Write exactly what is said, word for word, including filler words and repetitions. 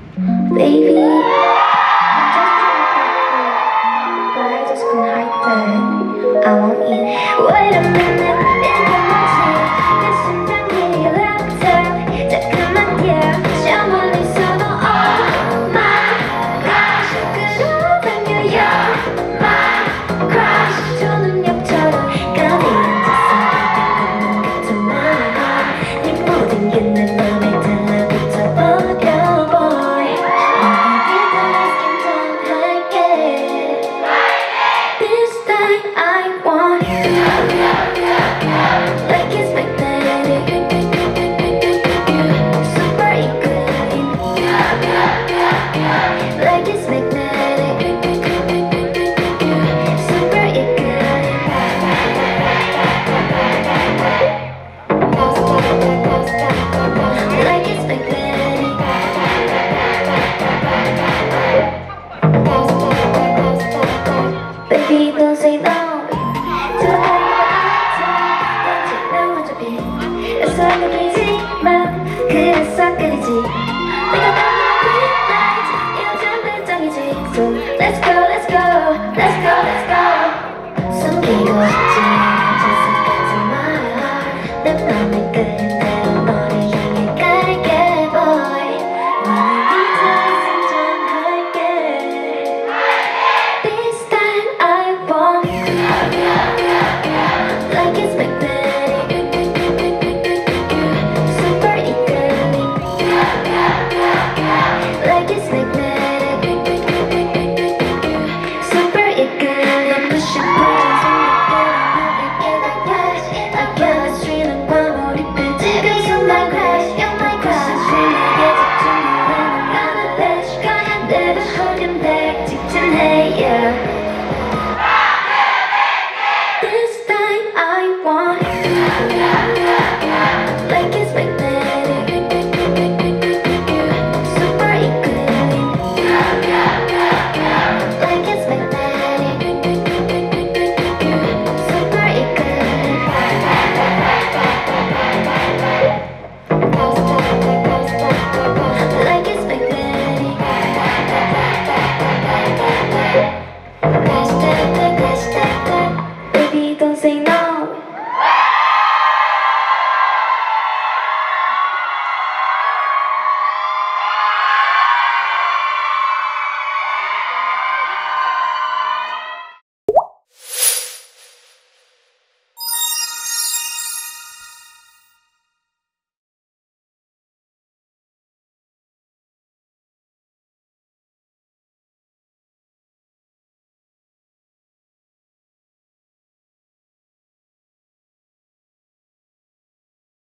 Baby, but I just couldn't hide that I want you. Wait a minute, 이게 뭐지? 내 심장이 락터 잠깐만 뛰어 저 멀리서도 oh my gosh 끌어당겨 you're my crush 초능력처럼 가득 앉아서 같은 말 네 모든 게 내 맘에 달라붙어 버려 boy This time I want you Like it's magnetic Super eagerly Like it's magnetic Super eagerly Like it's magnetic Baby, don't say no to the 넌 먼저 비 애써 느끼지만 그래서 끓이지 내가 너무 green light 요즘 배짱이지 So let's go, let's go, let's go, let's go 숨기고 싶지 않은 같은 말 내 맘에 그대로 너를 향해 갈게 boy 너는 이제 진정할게 This time I want you Like it's magnetic Super eagerly